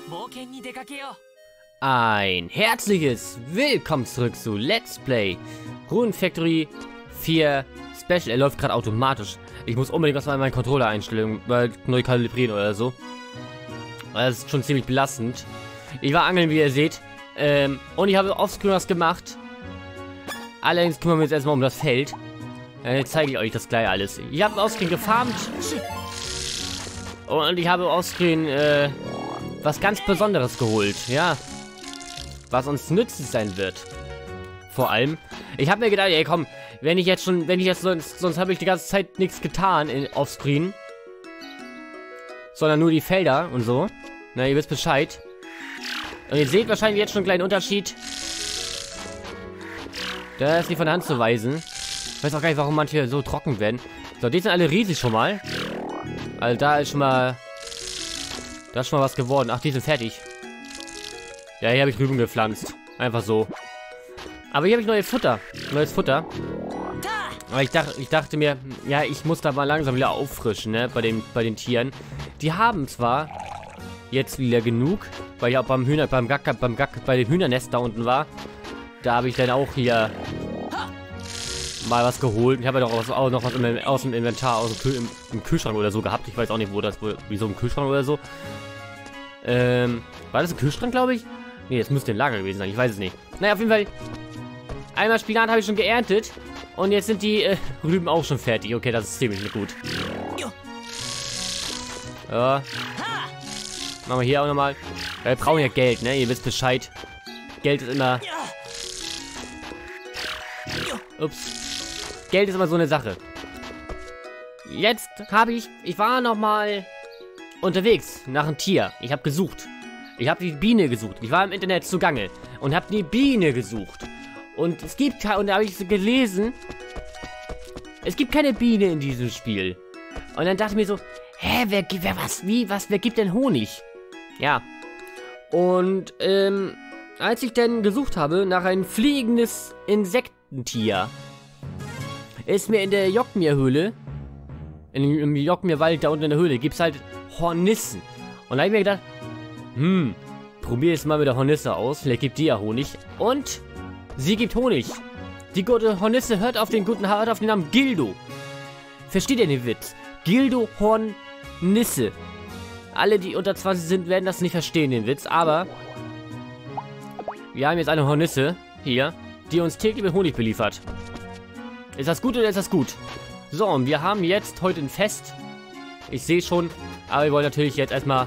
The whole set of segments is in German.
Ein herzliches Willkommen zurück zu Let's Play Rune Factory 4 Special. Er läuft gerade automatisch. Ich muss unbedingt was an meinen Controller-Einstellungen neu kalibrieren oder so. Das ist schon ziemlich belastend. Ich war angeln, wie ihr seht. Und ich habe offscreen was gemacht. Allerdings kümmern wir uns erstmal um das Feld. Jetzt zeige ich euch das gleich alles. Ich habe offscreen gefarmt. Und ich habe offscreen was ganz Besonderes geholt. Ja. Was uns nützlich sein wird. Vor allem. Ich habe mir gedacht, ey komm, sonst habe ich die ganze Zeit nichts getan offscreen. Sondern nur die Felder und so. Na, ihr wisst Bescheid. Und ihr seht wahrscheinlich jetzt schon einen kleinen Unterschied. Das ist nicht von der Hand zu weisen. Ich weiß auch gar nicht, warum manche so trocken werden. So, die sind alle riesig schon mal. Also da ist schon mal was geworden. Ach, die sind fertig. Ja, hier habe ich Rüben gepflanzt. Einfach so. Aber hier habe ich neues Futter. Aber ich dachte mir, ja, ich muss da mal langsam wieder auffrischen, ne, bei den Tieren. Die haben zwar jetzt wieder genug, weil ich auch bei dem Hühnernest da unten war. Da habe ich dann auch hier mal was geholt. Ich habe ja doch auch noch was aus dem Inventar, im Kühlschrank oder so gehabt. Ich weiß auch nicht, wieso im Kühlschrank oder so. War das ein Kühlschrank, glaube ich? Nee, das müsste ein Lager gewesen sein. Ich weiß es nicht. Naja, auf jeden Fall. Einmal Spinat habe ich schon geerntet. Und jetzt sind die Rüben auch schon fertig. Okay, das ist ziemlich gut. Ja. Machen wir hier auch nochmal. Wir brauchen ja Geld, ne? Ihr wisst Bescheid. Geld ist immer... Ups. Geld ist immer so eine Sache. Jetzt habe ich war nochmal unterwegs nach einem Tier. Ich habe gesucht. Ich habe die Biene gesucht. Ich war im Internet zugange und habe die Biene gesucht. Und und da habe ich gelesen, es gibt keine Biene in diesem Spiel. Und dann dachte ich mir so, hä, wer gibt denn Honig? Ja. Und, als ich dann gesucht habe nach ein fliegendes Insektentier, ist mir in der Jockmir-Höhle, im Jockmir-Wald da unten in der Höhle, gibt es halt Hornissen. Und da habe ich mir gedacht, probier es mal mit der Hornisse aus, vielleicht gibt die ja Honig. Und sie gibt Honig. Die gute Hornisse hört auf den Namen Gildo. Versteht ihr den Witz? Gildo Hornisse. Alle, die unter 20 sind, werden das nicht verstehen, den Witz. Aber wir haben jetzt eine Hornisse hier, die uns täglich mit Honig beliefert. Ist das gut oder ist das gut? So, und wir haben jetzt heute ein Fest. Ich sehe schon, aber wir wollen natürlich jetzt erstmal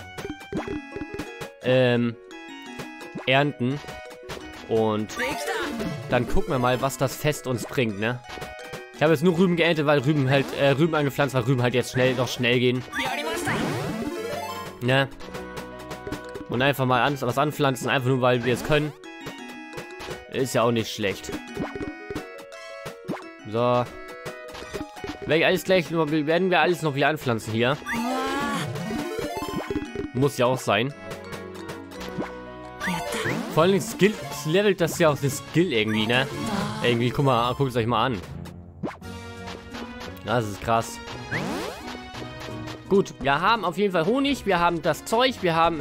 ernten. Und dann gucken wir mal, was das Fest uns bringt, ne? Ich habe jetzt nur Rüben geerntet, weil Rüben angepflanzt, weil Rüben halt jetzt schnell gehen. Ne? Und einfach mal was anpflanzen, einfach nur, weil wir es können. Ist ja auch nicht schlecht. So. Werden wir alles noch wieder anpflanzen hier. Muss ja auch sein. Vor allem levelt das ja auch das Skill irgendwie, ne? Irgendwie, guckt es euch mal an. Das ist krass. Gut, wir haben auf jeden Fall Honig, wir haben das Zeug, wir haben,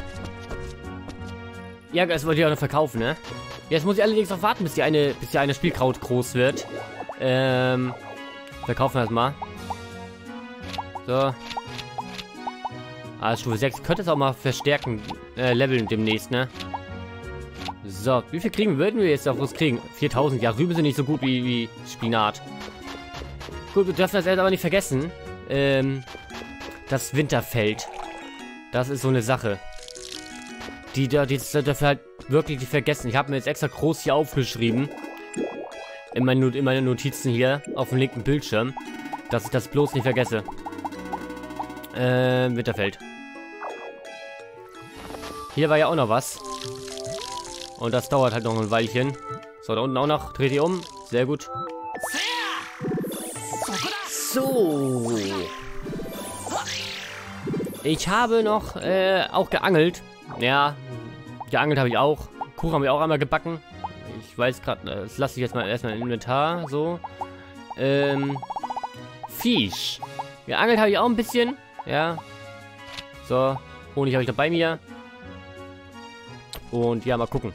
ja, das wollte ich auch noch verkaufen, ne? Jetzt muss ich allerdings noch warten, bis die eine Spielkraut groß wird. Verkaufen wir das mal. So. Stufe 6. Könnte es auch mal verstärken, leveln demnächst, ne? So, wie viel würden wir jetzt auf was kriegen? 4000. Ja, Rüben sind nicht so gut wie Spinat. Gut, wir dürfen das jetzt aber nicht vergessen. Das Winterfeld. Das ist so eine Sache. Die dürfen halt wirklich nicht vergessen. Ich habe mir jetzt extra groß hier aufgeschrieben. In meine Notizen hier auf dem linken Bildschirm. Dass ich das bloß nicht vergesse. Winterfeld. Hier war ja auch noch was. Und das dauert halt noch ein Weilchen. So, da unten auch noch. Dreht ihr um. Sehr gut. So. Ich habe noch auch geangelt. Ja, geangelt habe ich auch. Kuchen haben wir auch einmal gebacken. Ich weiß gerade, das lasse ich jetzt mal erstmal im Inventar. So. Fisch. Geangelt habe ich auch ein bisschen. Ja. So. Honig habe ich noch bei mir. Und ja, mal gucken.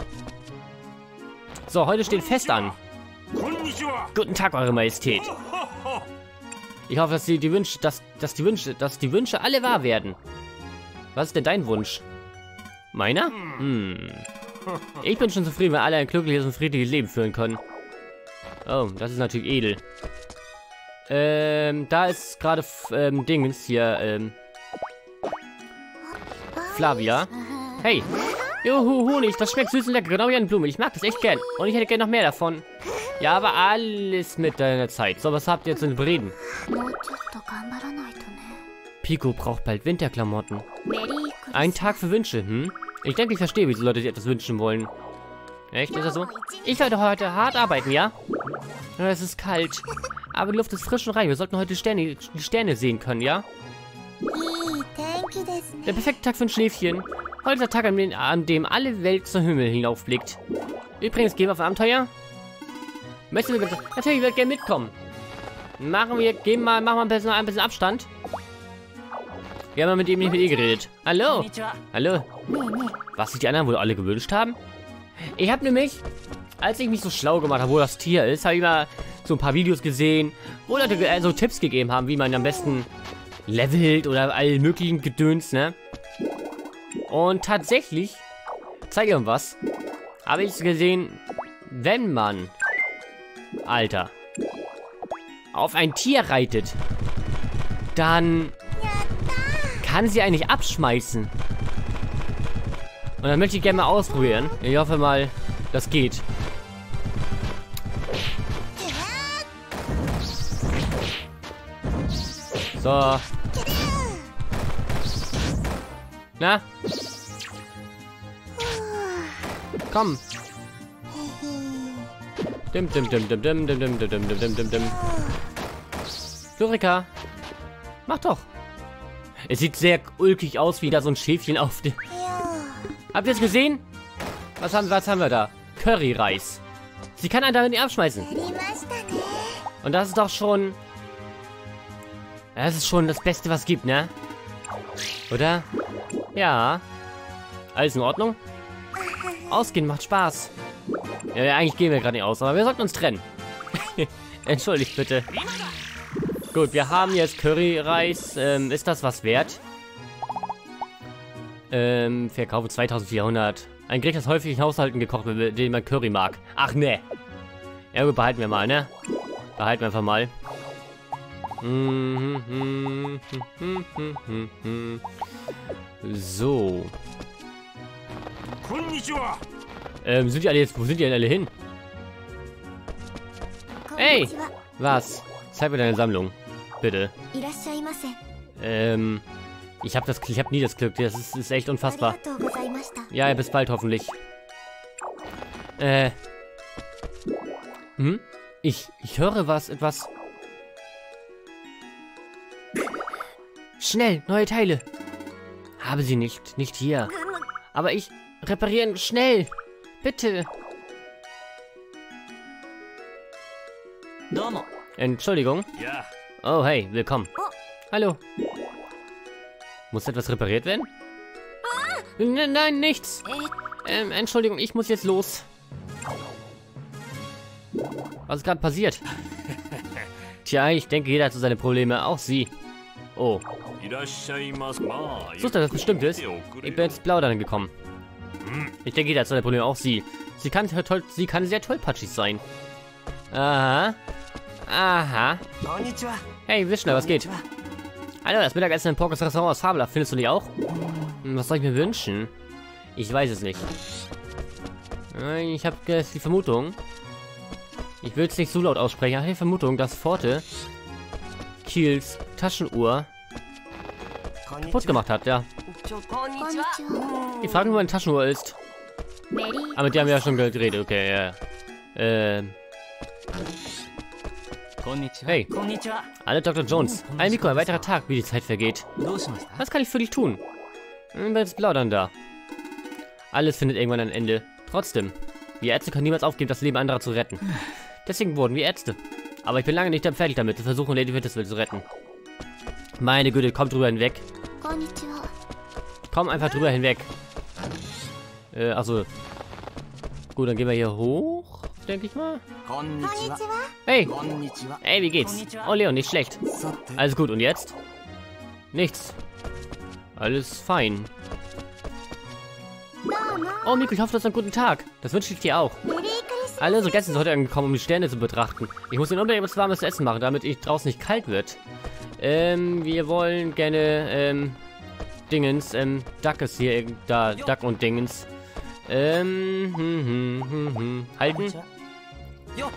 So, heute steht Fest an. Guten Tag, Eure Majestät. Ich hoffe, dass die Wünsche alle wahr werden. Was ist denn dein Wunsch? Meiner? Ich bin schon zufrieden, wenn alle ein glückliches und friedliches Leben führen können. Oh, das ist natürlich edel. Da ist gerade Dingens hier, Flavia. Hey. Juhu, Honig, das schmeckt süß und lecker, genau wie eine Blume. Ich mag das echt gern. Und ich hätte gerne noch mehr davon. Ja, aber alles mit deiner Zeit. So, was habt ihr jetzt in Bereden? Pico braucht bald Winterklamotten. Ein Tag für Wünsche, Ich denke, ich verstehe, wieso Leute sich etwas wünschen wollen. Echt, ist das so? Ich werde heute hart arbeiten, ja? Ja, es ist kalt. Aber die Luft ist frisch und rein. Wir sollten heute die Sterne sehen können, ja? Der perfekte Tag für ein Schläfchen. Heute ist der Tag, an dem alle Welt zum Himmel hinaufblickt. Übrigens, gehen wir auf ein Abenteuer? Möchtest du natürlich, ich würde gerne mitkommen. Machen wir ein bisschen Abstand. Wir haben mit ihm nicht mit ihr geredet. Hallo? Hallo? Was sich die anderen wohl alle gewünscht haben? Ich habe nämlich, als ich mich so schlau gemacht habe, wo das Tier ist, habe ich mal so ein paar Videos gesehen, wo Leute so Tipps gegeben haben, wie man am besten levelt oder all möglichen Gedöns, ne? Und tatsächlich, zeige ich euch was, habe ich gesehen, wenn man, Alter, auf ein Tier reitet, dann kann sie eigentlich abschmeißen. Und dann möchte ich gerne mal ausprobieren. Ich hoffe mal, das geht. So. Na? Komm. Dim. Lurika. Mach doch. Es sieht sehr ulkig aus, wie da so ein Schäfchen auf dem... Habt ihr es gesehen? Was haben wir da? Curryreis. Sie kann einen damit nicht abschmeißen. Und das ist doch schon... Das ist schon das Beste, was es gibt, ne? Oder? Ja. Alles in Ordnung? Ausgehen macht Spaß. Ja, eigentlich gehen wir gerade nicht aus, aber wir sollten uns trennen. Entschuldigt bitte. Gut, wir haben jetzt Curryreis. Ist das was wert? Verkaufe 2400. Ein Gericht, das häufig in Haushalten gekocht wird, den man Curry mag. Ach, ne. Ja gut, behalten wir mal, ne? Behalten wir einfach mal. So. Sind die alle jetzt... Wo sind die denn alle hin? Hey! Was? Zeig mir deine Sammlung. Bitte. Ich hab nie das Glück. Das ist echt unfassbar. Ja, bis bald hoffentlich. Ich höre etwas. Schnell, neue Teile. Habe sie nicht hier. Aber reparieren, schnell. Bitte. Entschuldigung. Ja. Oh, hey, willkommen. Hallo. Muss etwas repariert werden? Nein, nichts. Entschuldigung, ich muss jetzt los. Was ist gerade passiert? Tja, ich denke, jeder hat so seine Probleme. Auch sie. Oh. Sucht das Bestimmtes? Ich bin jetzt plaudern gekommen. Ich denke, jeder hat seine Probleme. Auch sie. Sie kann sehr tollpatschig sein. Aha. Aha. Hey, Vishnu, was geht? Hallo, das Mittagessen im Porkos Restaurant aus Fabula. Findest du nicht auch? Was soll ich mir wünschen? Ich weiß es nicht. Ich habe die Vermutung. Ich will es nicht so laut aussprechen. Ich habe die Vermutung, dass Forte Kiels Taschenuhr kaputt gemacht hat, ja. Ich frage nur, wo eine Taschenuhr ist. Aber mit der haben wir ja schon geredet, okay, ja. Hey. Hallo, Dr. Jones. Ein Nico, ein weiterer Tag, wie die Zeit vergeht. Was kann ich für dich tun? Wer ist plaudern da? Alles findet irgendwann ein Ende. Trotzdem, wir Ärzte können niemals aufgeben, das Leben anderer zu retten. Deswegen wurden wir Ärzte. Aber ich bin lange nicht fertig damit, zu versuchen, Lady Wintersville zu retten. Meine Güte, komm drüber hinweg. Komm einfach drüber hinweg. Also. Gut, dann gehen wir hier hoch, denke ich mal. こんにちは。 Hey, こんにちは。 hey, wie geht's? Oh, Leon, nicht schlecht. さて、 Alles gut, und jetzt? Nichts. Alles fein. どうも Oh, Miko, ich hoffe, du hast einen guten Tag. Das wünsche ich dir auch. メリークリス Alle unsere Gäste sind heute angekommen, um die Sterne zu betrachten. Ich muss ihnen unbedingt etwas warmes Essen machen, damit ich draußen nicht kalt wird. Wir wollen gerne, Dingens, Duck ist hier, da, Duck und Dingens. こんに Halten? ちは。よっ。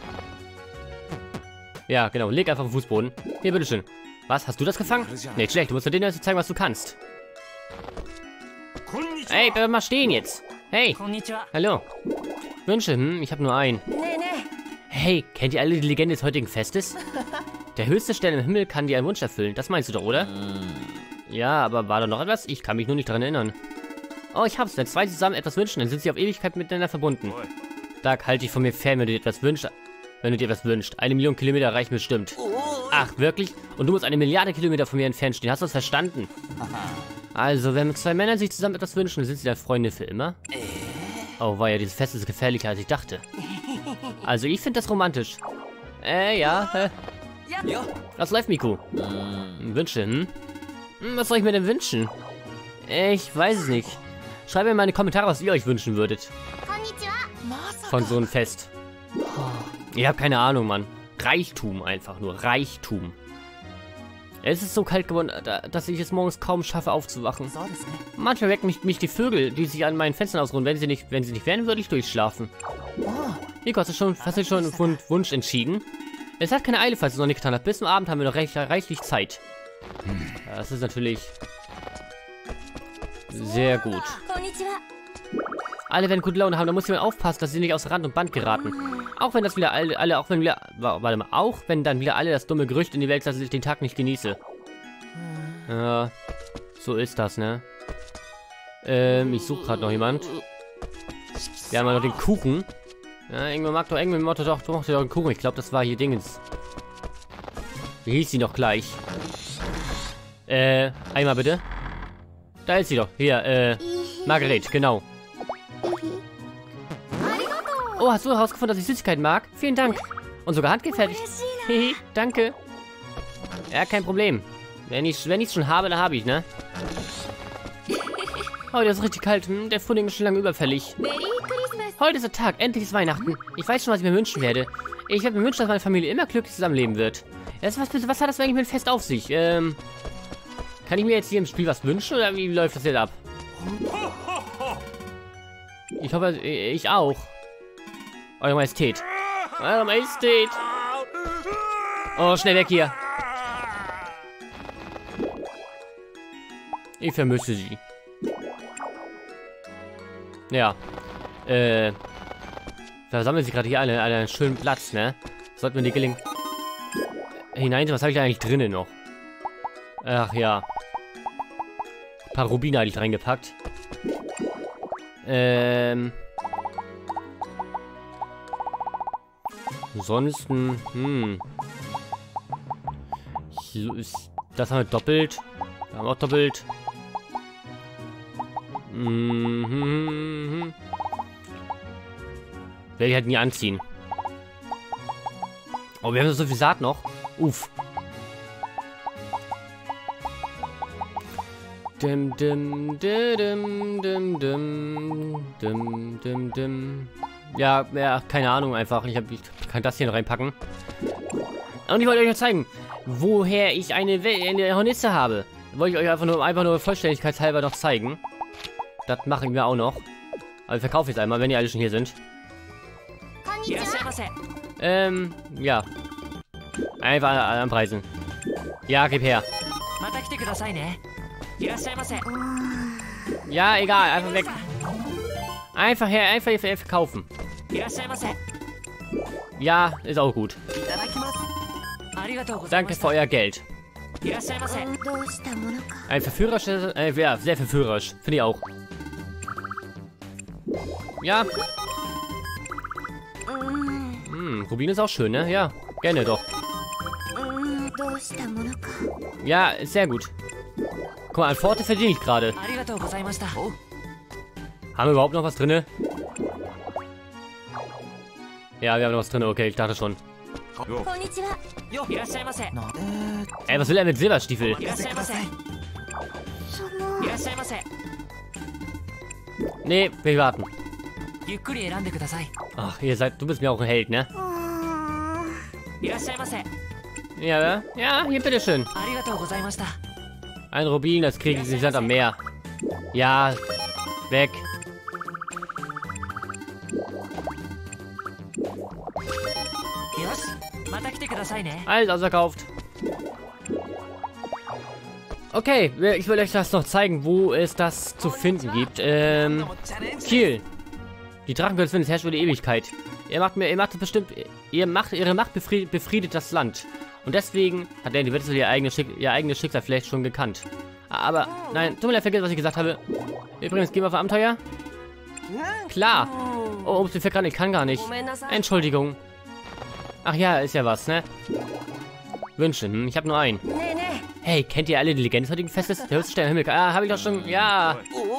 Ja, genau, leg einfach auf den Fußboden. Hier, bitteschön. Was, hast du das gefangen? Nicht schlecht, du musst denen jetzt zeigen, was du kannst. こんにちは。 Hey, bleib mal stehen jetzt. Hey, こんにちは。 hallo. Wünsche, ich habe nur einen. ねえね Hey, kennt ihr alle die Legende des heutigen Festes? Der höchste Stern im Himmel kann dir einen Wunsch erfüllen. Das meinst du doch, oder? Ja, aber war da noch etwas? Ich kann mich nur nicht daran erinnern. Oh, ich hab's. Wenn zwei zusammen etwas wünschen, dann sind sie auf Ewigkeit miteinander verbunden. Doug, halt dich von mir fern, wenn du dir etwas wünschst. Wenn du dir etwas wünschst. 1 Million Kilometer reichen bestimmt. Ach, wirklich? Und du musst 1 Milliarde Kilometer von mir entfernt stehen. Hast du das verstanden? Also, wenn zwei Männer sich zusammen etwas wünschen, dann sind sie dann Freunde für immer? Oh, war ja, dieses Fest ist gefährlicher, als ich dachte. Also, ich finde das romantisch. Ja, よっ。 Was läuft, Miku? Wünsche, Was soll ich mir denn wünschen? Ich weiß es nicht. Schreibt mir mal in die Kommentare, was ihr euch wünschen würdet. こんにちは Von so einem Fest. Ich habe keine Ahnung, Mann. Reichtum einfach nur. Reichtum. Es ist so kalt geworden, dass ich es morgens kaum schaffe aufzuwachen. そうですね。 Manchmal wecken mich die Vögel, die sich an meinen Fenstern ausruhen. Wenn sie nicht wären, würde ich durchschlafen. Nico, hast du schon einen Wunsch entschieden? Es hat keine Eile, falls du es noch nicht getan hast. Bis zum Abend haben wir noch reichlich Zeit. Das ist natürlich sehr gut. こんにちは Alle werden gute Laune haben, da muss jemand aufpassen, dass sie nicht aus Rand und Band geraten. Auch wenn das wieder auch wenn dann wieder alle das dumme Gerücht in die Welt, dass ich den Tag nicht genieße. Ja, so ist das, ne? Ich suche gerade noch jemand. Wir haben ja noch den Kuchen. Ja, irgendwann mag doch doch den Kuchen. Ich glaube, das war hier Dingens. Wie hieß sie noch gleich? Einmal bitte. Da ist sie doch. Hier, Margaret, genau. ありがとう Oh, hast du herausgefunden, dass ich Süßigkeiten mag? Vielen Dank. Und sogar handgefertigt. 嬉しい Hehe, danke. Ja, kein Problem. Wenn ich's schon habe, dann habe ich, ne? Heute ist richtig kalt. Der Frühling ist schon lange überfällig. メリークリスマス Heute ist der Tag. Endlich ist Weihnachten. Ich weiß schon, was ich mir wünschen werde. Ich werde mir wünschen, dass meine Familie immer glücklich zusammenleben wird. Was hat das eigentlich mit dem Fest auf sich? Kann ich mir jetzt hier im Spiel was wünschen oder wie läuft das jetzt ab? Ich hoffe, ich auch. Eure Majestät. Eure Majestät. Oh, schnell weg hier. Ich vermisse sie. Ja. Da sammeln sie gerade hier alle an einen schönen Platz, ne? Sollten wir die gelingen. Hinein, was habe ich da eigentlich drinnen noch? Ach ja. Ein paar Rubine hatte ich reingepackt. Ansonsten, Hier ist, das haben wir doppelt. Da haben wir auch doppelt. Werde ich halt nie anziehen. Oh, wir haben so viel Saat noch. Uff. Dim, dim, dim, dim, dim, dim, dim, dim. Ja, keine Ahnung einfach. Ich kann das hier reinpacken. Und ich wollte euch noch zeigen, woher ich eine Hornisse habe. Wollte ich euch einfach nur vollständigkeitshalber noch zeigen. Das machen wir auch noch. Aber ich verkaufe jetzt einmal, wenn die alle schon hier sind. こんにちいらっしゃいはませ。 Ja. Einfach anpreisen. Ja, gib her. また来てくださいね。いらっしゃいませ。 Ja, egal, einfach weg. Einfach hier verkaufen. いらっしゃいませ。い Ja, ist auch gut. ただきます。ありがとうございま Danke し für euer Geld. た。いらっしゃいませ。 どうしたものか Ein verführerisches, ja, sehr verführerisch. Finde ich auch. Ja. Rubin ist auch schön, ne? Ja, gerne doch. どうしたものか Ja, ist sehr gut. Guck mal, an Pforte verdiene ich gerade. ありがとうございました。 Haben wir überhaupt noch was drin? Ja, wir haben noch was drin. Okay, ich dachte schon. こんにちは。 いらっしゃいませ。 Ey, was will er mit Silberstiefel? いらっしゃいませ。 そのいらっしゃいませ。 Nee, wir warten. ゆっくり選んでください。 Ach, du bist mir auch ein Held, ne? いらっしゃいませ。 Ja, ja, hier, bitteschön. ありがとうございました。 Ein Rubin, das kriegen sie Sand am Meer. Ja, weg. よし、また来てくださいね。 Alles ausverkauft. Okay, ich will euch das noch zeigen, wo es das zu finden gibt. Kiel. Die Drachengöttin des Herrschers über die Ewigkeit. Ihre Macht befriedet das Land. Und deswegen hat Lady Wetzel ihr eigenes Schicksal vielleicht schon gekannt. Aber, nein, tut mir leid, vergesst, was ich gesagt habe. Übrigens, gehen wir auf Abenteuer? Klar. Oh, ups, ich kann gar nicht. Entschuldigung. Ach ja, ist ja was, ne? Wünsche, ich habe nur einen. Hey, kennt ihr alle die Legende des heutigen Festes? Der höchste Stern im Himmel. Ah, habe ich doch schon. Ja.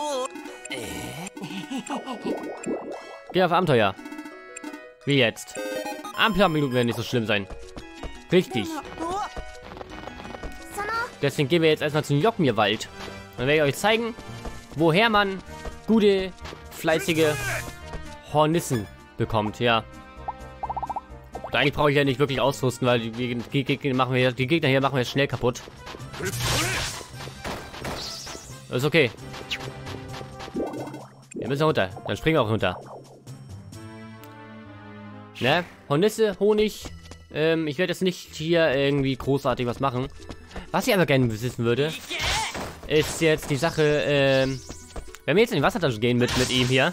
Geh auf Abenteuer. Wie jetzt? Ein paar Minuten werden nicht so schlimm sein. Richtig. Deswegen gehen wir jetzt erstmal zum Jockenmir-Wald. Dann werde ich euch zeigen, woher man gute, fleißige Hornissen bekommt, ja. Und eigentlich brauche ich ja nicht wirklich ausrüsten, weil die Gegner hier machen wir schnell kaputt. Das ist okay. Wir müssen runter. Dann springen wir auch runter. Ne? Hornisse, Honig. Ich werde jetzt nicht hier irgendwie großartig was machen. Was ich aber gerne wissen würde, ist jetzt die Sache, wenn wir jetzt in die Wassertasche gehen mit ihm hier.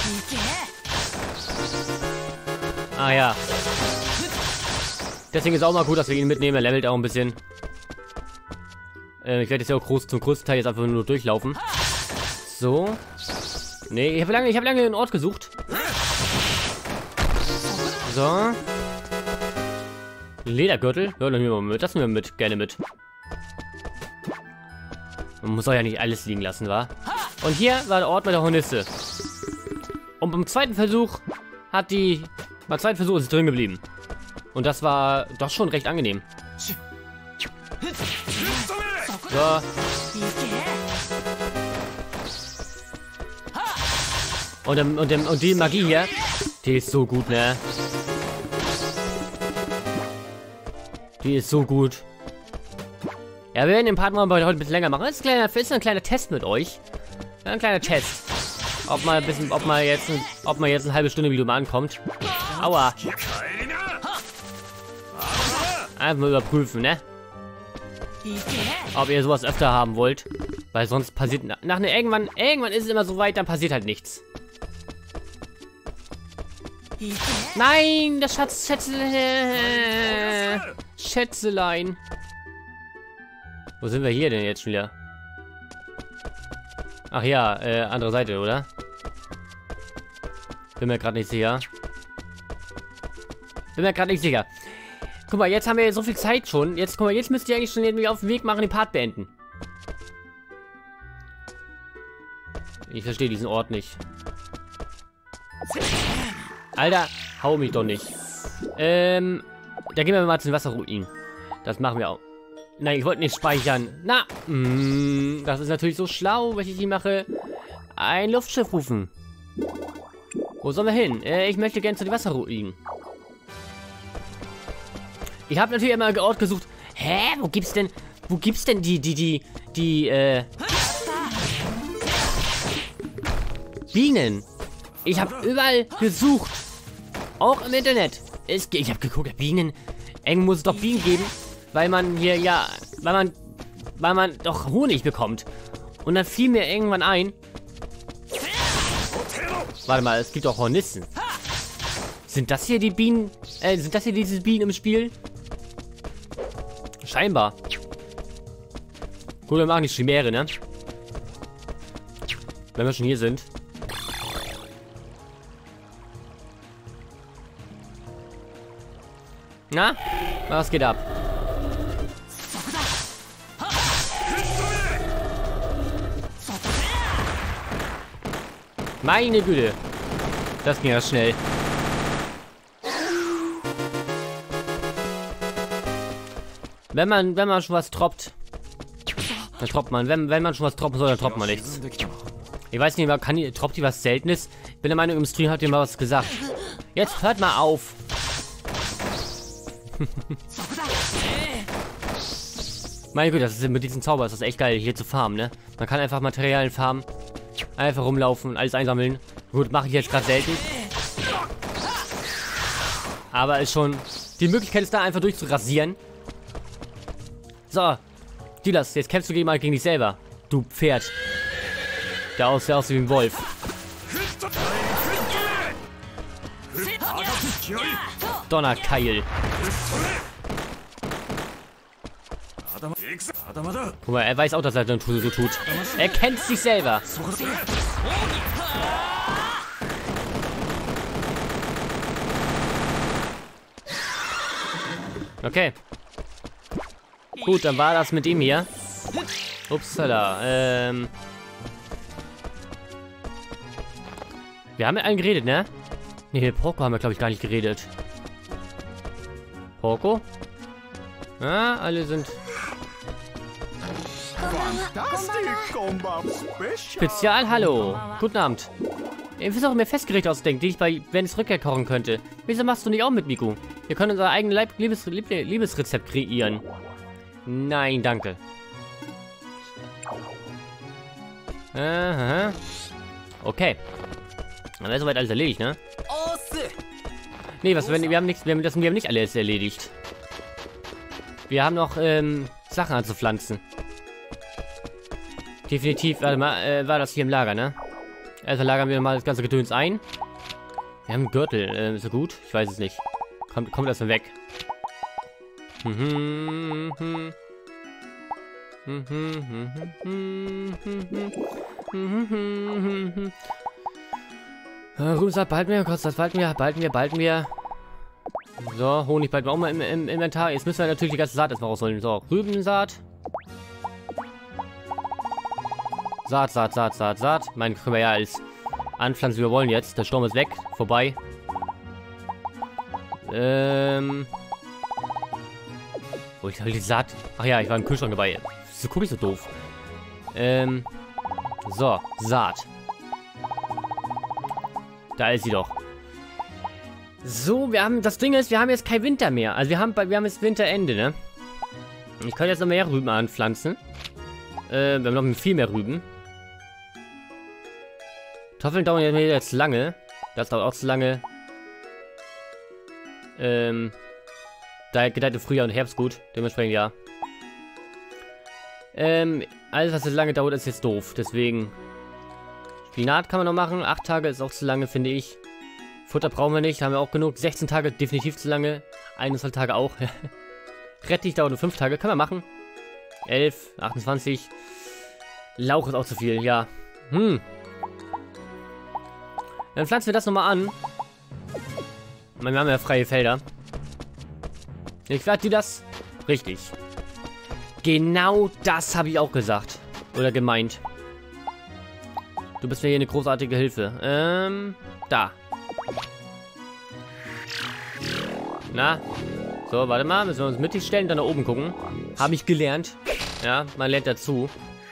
Ah ja. Deswegen ist auch mal gut, dass wir ihn mitnehmen. Er levelt auch ein bisschen. Ich werde jetzt ja auch zum größten Teil jetzt einfach nur durchlaufen. So. Nee, ich habe lange einen Ort gesucht. So. Ledergürtel. Ja, dann nehmen wir mit. Das nehmen wir mit. Gerne mit. Man muss auch ja nicht alles liegen lassen, wa? Und hier war der Ort mit der Hornisse. Und beim zweiten Versuch ist es drin geblieben. Und das war doch schon recht angenehm. So. Und die Magie hier, die ist so gut, ne? Die ist so gut. Ja, wir werden den Part mal heute ein bisschen länger machen. Das ist ein kleiner Test mit euch. Ein kleiner Test. Ob mal jetzt eine halbe Stunde Video mal ankommt. Aua. Einfach mal überprüfen, ne? Ob ihr sowas öfter haben wollt. Weil sonst passiert irgendwann ist es immer so weit, dann passiert halt nichts. Nein, das Schätzelein. Wo sind wir hier denn jetzt schon wieder? Ach ja, andere Seite, oder? Bin mir gerade nicht sicher. Guck mal, jetzt haben wir so viel Zeit schon. Jetzt müsst ihr eigentlich schon irgendwie auf den Weg machen, den Part beenden. Ich verstehe diesen Ort nicht. Alter, hau mich doch nicht. Da gehen wir mal zu den Wasserruinen. Das machen wir auch. Nein, ich wollte nicht speichern. Na, das ist natürlich so schlau, was ich hier mache. Ein Luftschiff rufen. Wo sollen wir hin? Ich möchte gerne zu den Wasserruinen. Ich habe natürlich immer einen Ort gesucht. Hä? Wo gibt's denn die Bienen? Ich habe überall gesucht. Auch im Internet. Ich habe geguckt, Bienen. Irgendwo muss es doch Bienen geben. Weil man hier, ja, weil man doch Honig bekommt. Und dann fiel mir irgendwann ein. Warte mal, es gibt auch Hornissen. Sind das hier die Bienen? Sind das hier diese Bienen im Spiel? Scheinbar. Gut, wir machen die Chimäre, ne? Wenn wir schon hier sind. Na? Was geht ab? Meine Güte. Das ging ja schnell. Wenn man schon was droppt, dann droppt man. Wenn man schon was droppen soll, dann droppt man nichts. Ich weiß nicht, droppt die was Seltenes? Ich bin der Meinung, im Stream habt ihr mal was gesagt. Jetzt hört mal auf. Meine Güte, das ist mit diesem Zauber ist das echt geil, hier zu farmen, ne? Man kann einfach Materialien farmen. Einfach rumlaufen, alles einsammeln. Gut, mache ich jetzt gerade selten. Aber ist schon... Die Möglichkeit ist da, einfach durchzurasieren. So. Dilas, jetzt kämpfst du mal gegen dich selber. Du Pferd. Der aussieht wie ein Wolf. Donnerkeil. Guck mal, er weiß auch, dass er dann so tut. Er kennt sich selber. Okay. Gut, dann war das mit ihm hier. Upsala. Wir haben mit allen geredet, ne? Ne, mit Porco haben wir, glaube ich, gar nicht geredet. Porco? Ja, alle sind... Spezial, hallo. Guten Abend. Ihr wisst auch mir Festgerichte ausdenken, die ich bei Vens Rückkehr kochen könnte. Wieso machst du nicht auch mit, Miku? Wir können unser eigenes Liebesrezept kreieren. Nein, danke. Aha. Okay. Dann wäre soweit alles erledigt, ne? Nee, wir haben nichts, wir haben nicht alles erledigt. Wir haben noch Sachen anzupflanzen. Definitiv, warte mal, war das hier im Lager, ne? Also lagern wir mal das ganze Gedöns ein. Wir haben einen Gürtel, ist er gut? Ich weiß es nicht. Kommt erstmal weg. Rübensaat behalten wir, Kostas behalten wir. So, Honig behalten wir auch mal im Inventar. Jetzt müssen wir natürlich die ganze Saat erstmal rausholen. So, Rübensaat. Saat. Meinen können wir ja als anpflanzen, wie wir wollen jetzt. Der Sturm ist weg. Vorbei. Wo ich halt die Saat... Ach ja, ich war im Kühlschrank dabei. So guck ich so doof. So, Saat. Da ist sie doch. So, das Ding ist, wir haben jetzt kein Winter mehr. Also wir haben jetzt Winterende, ne? Ich könnte jetzt noch mehr Rüben anpflanzen. Wir haben noch viel mehr Rüben. Kartoffeln dauern jetzt lange. Das dauert auch zu lange. Da gedeiht im Frühjahr und Herbst gut. Dementsprechend ja. Alles, was jetzt lange dauert, ist jetzt doof. Deswegen. Spinat kann man noch machen. 8 Tage ist auch zu lange, finde ich. Futter brauchen wir nicht. Haben wir auch genug. 16 Tage definitiv zu lange. 21 Tage auch. Rettich dauert nur 5 Tage. Können wir machen. 11, 28. Lauch ist auch zu viel, ja. Dann pflanzen wir das nochmal an. Wir haben ja freie Felder. Ich werde dir das... Richtig. Genau das habe ich auch gesagt. Oder gemeint. Du bist mir hier eine großartige Hilfe. Da. Na. So, warte mal. Müssen wir uns mittig stellen, dann nach oben gucken. Habe ich gelernt. Ja, man lernt dazu.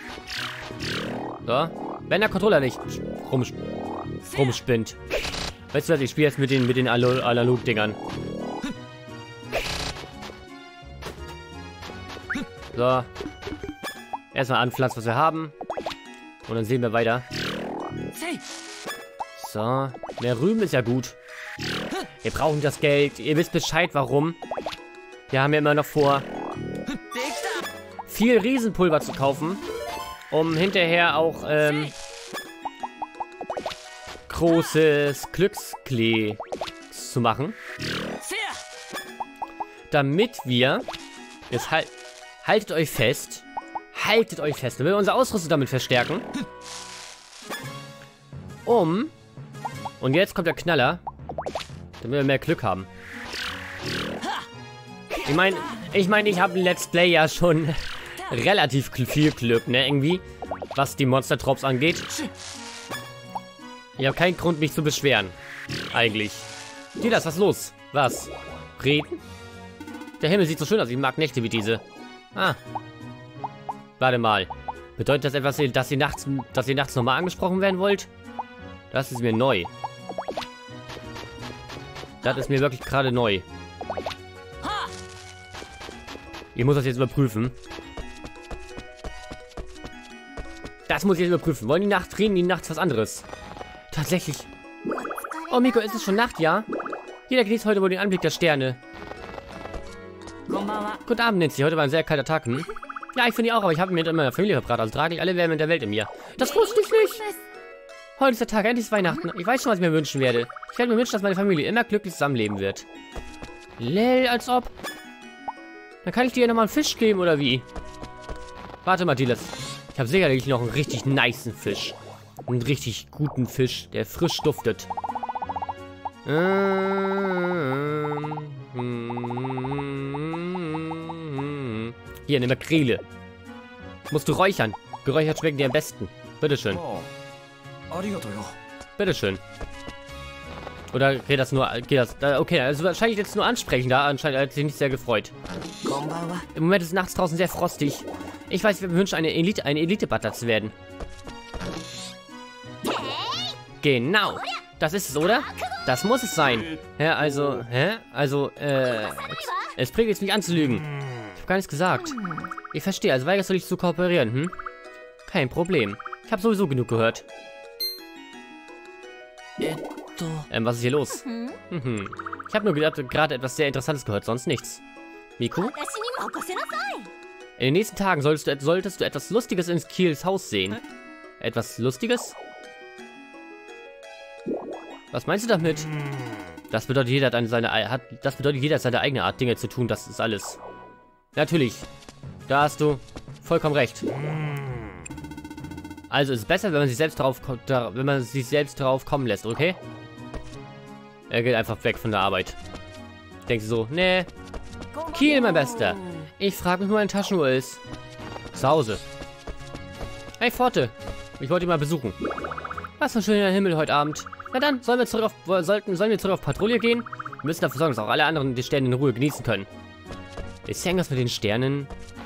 So. Wenn der Controller nicht rumspinnt. Weißt du was, ich spiele jetzt mit den Analog-Dingern. So. Erstmal anpflanzen, was wir haben. Und dann sehen wir weiter. So. Mehr Rüben ist ja gut. Wir brauchen das Geld. Ihr wisst Bescheid, warum. Wir haben ja immer noch vor, viel Riesenpulver zu kaufen. Um hinterher auch, großes Glücksklee zu machen. Damit wir... Jetzt haltet euch fest. Haltet euch fest. Damit wir unsere Ausrüstung damit verstärken. Und jetzt kommt der Knaller. Damit wir mehr Glück haben. Ich meine, ich habe im Let's Play ja schon relativ viel Glück, ne, irgendwie. Was die Monster-Drops angeht. Ich habe keinen Grund, mich zu beschweren. Eigentlich. Dilas, was ist los? Was? Reden? Der Himmel sieht so schön aus. Ich mag Nächte wie diese. Ah. Warte mal. Bedeutet das etwas, dass ihr nachts nochmal angesprochen werden wollt? Das ist mir neu. Das ist mir wirklich gerade neu. Ich muss das jetzt überprüfen. Das muss ich jetzt überprüfen. Wollen die Nacht reden, die nachts was anderes? Tatsächlich. Oh, Miko, ist es schon Nacht, ja? Jeder genießt heute wohl den Anblick der Sterne. Guten Abend, Nancy. Heute war ein sehr kalter Tag, hm? Ja, ich finde die auch, aber ich habe mit meiner Familie verbracht. Also trage ich alle Wärme in der Welt in mir. Das wusste ich nicht. Heute ist der Tag, endlich ist Weihnachten. Ich weiß schon, was ich mir wünschen werde. Ich werde mir wünschen, dass meine Familie immer glücklich zusammenleben wird. Lel, als ob. Dann kann ich dir ja nochmal einen Fisch geben, oder wie? Warte mal, Dilas. Ich habe sicherlich noch einen richtig nicen Fisch. Einen richtig guten Fisch, der frisch duftet. Hier, eine Makrele. Musst du räuchern. Geräuchert schmecken dir am besten. Bitteschön. Bitteschön. Oder geht das nur... Okay, also wahrscheinlich jetzt nur ansprechen. Da anscheinend hat sich nicht sehr gefreut. Im Moment ist es nachts draußen sehr frostig. Ich weiß, wir wünschen eine Elite-Butler zu werden. Genau. Das ist es, oder? Das muss es sein. Ja, also... es bringt jetzt mich anzulügen. Ich habe gar nichts gesagt. Ich verstehe, also weigerst du dich zu kooperieren, hm? Kein Problem. Ich habe sowieso genug gehört. Was ist hier los? Ich habe nur gerade etwas sehr Interessantes gehört, sonst nichts. Miku? In den nächsten Tagen solltest du etwas Lustiges in Kiels Haus sehen. Etwas Lustiges? Was meinst du damit? Das bedeutet, jeder hat seine eigene Art, Dinge zu tun, das ist alles. Natürlich. Da hast du vollkommen recht. Also ist es besser, wenn man sich selbst drauf kommen lässt, okay? Er geht einfach weg von der Arbeit. Denkst du so, nee. Kiel, mein Bester. Ich frage mich, wo meine Taschenuhr ist. Zu Hause. Hey, Pforte. Ich wollte ihn mal besuchen. Was für ein schöner Himmel heute Abend. Na dann, sollen wir zurück auf Patrouille gehen? Wir müssen dafür sorgen, dass auch alle anderen die Sterne in Ruhe genießen können. Ist irgendwas mit den Sternen?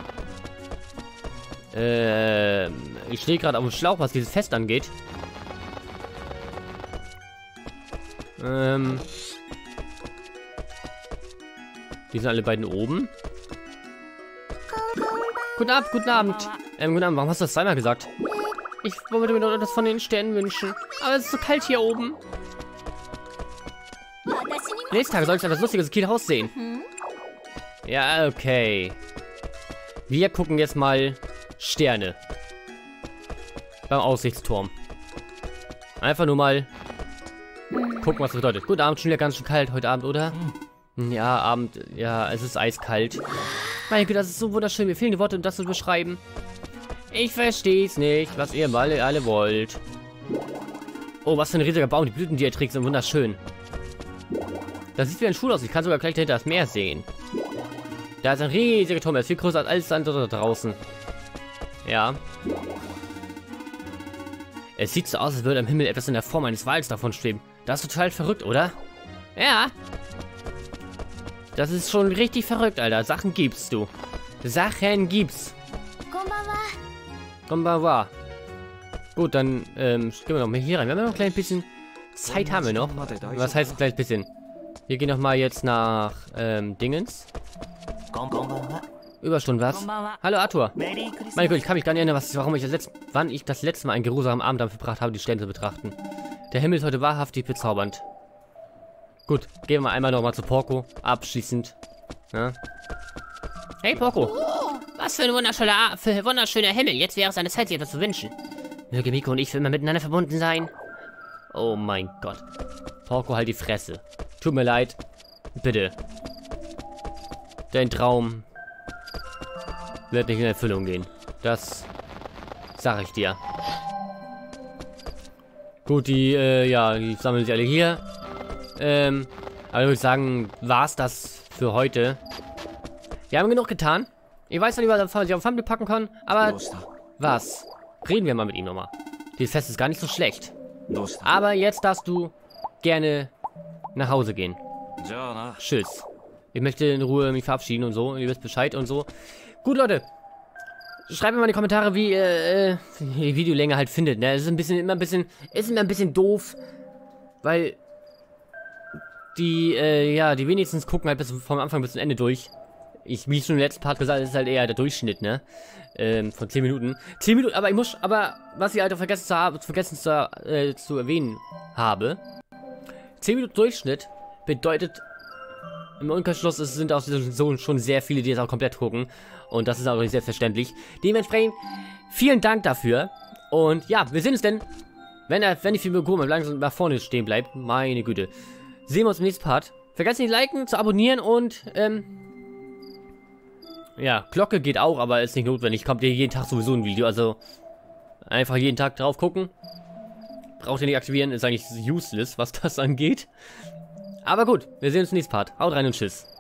Ich stehe gerade auf dem Schlauch, was dieses Fest angeht. Die sind alle beiden oben. Guten Abend, guten Abend. Guten Abend, warum hast du das zweimal gesagt? Ich wollte mir noch etwas von den Sternen wünschen. Aber es ist so kalt hier oben. Nächsten Tag soll ich etwas Lustiges in Kiel Haus sehen. Ja, okay. Wir gucken jetzt mal Sterne. Beim Aussichtsturm. Einfach nur mal gucken, was das bedeutet. Guten Abend, schon wieder ganz schön kalt heute Abend, oder? Ja, Abend. Ja, es ist eiskalt. Meine Güte, das ist so wunderschön. Mir fehlen die Worte, um das zu beschreiben. Ich verstehe es nicht, was ihr alle wollt. Oh, was für ein riesiger Baum. Die Blüten, die er trägt, sind wunderschön. Das sieht wie ein Schulhaus. Ich kann sogar gleich dahinter das Meer sehen. Da ist ein riesiger Turm. Er ist viel größer als alles andere da draußen. Ja. Es sieht so aus, als würde am Himmel etwas in der Form eines Wals davon schweben. Das ist total verrückt, oder? Ja. Das ist schon richtig verrückt, Alter. Sachen gibst du. Sachen gibt's. Konbanwa. Gut, dann gehen wir noch mal hier rein. Wir haben noch ein kleines bisschen Zeit, haben wir noch. Was heißt ein kleines bisschen? Wir gehen noch mal jetzt nach Dingens. Überstunden, was? Hallo Arthur. Meine Güte, ich kann mich gar nicht erinnern, wann ich das letzte Mal einen geruhsamen Abend damit verbracht habe, die Sterne zu betrachten. Der Himmel ist heute wahrhaftig bezaubernd. Gut, gehen wir einmal noch mal zu Porco. Abschließend. Ja. Hey Porco. Was für ein wunderschöner Himmel. Jetzt wäre es eine Zeit, sich etwas zu wünschen. Möge Miko und ich für immer miteinander verbunden sein. Oh mein Gott. Porco, halt die Fresse. Tut mir leid. Bitte. Dein Traum wird nicht in Erfüllung gehen. Das sage ich dir. Gut, die sammeln sich alle hier. Aber ich würde sagen, war's das für heute. Wir haben genug getan. Ich weiß noch nicht, was ich auf den Fumble packen kann, aber was? Reden wir mal mit ihm nochmal. Dieses Fest ist gar nicht so schlecht. Aber jetzt darfst du gerne nach Hause gehen. Tschüss. Ich möchte in Ruhe mich verabschieden und so. Ihr wisst Bescheid und so. Gut, Leute. Schreibt mir mal in die Kommentare, wie ihr die Videolänge halt findet. Ne? Es ist immer ein bisschen doof. Weil die wenigstens gucken halt vom Anfang bis zum Ende durch. Wie ich schon im letzten Part gesagt habe, ist halt eher der Durchschnitt, ne? Von 10 Minuten. 10 Minuten, aber was ich halt vergessen zu erwähnen habe. 10 Minuten Durchschnitt bedeutet, im Umkehrschluss sind auch so schon sehr viele, die es auch komplett gucken. Und das ist auch nicht selbstverständlich. Dementsprechend, vielen Dank dafür. Und ja, wir sehen uns denn, wenn die Figur langsam nach vorne stehen bleibt. Meine Güte. Sehen wir uns im nächsten Part. Vergesst nicht liken, zu abonnieren und, ja, Glocke geht auch, aber ist nicht notwendig. Kommt jeden Tag sowieso ein Video, also einfach jeden Tag drauf gucken. Braucht ihr nicht aktivieren, ist eigentlich useless, was das angeht. Aber gut, wir sehen uns im nächsten Part. Haut rein und tschüss.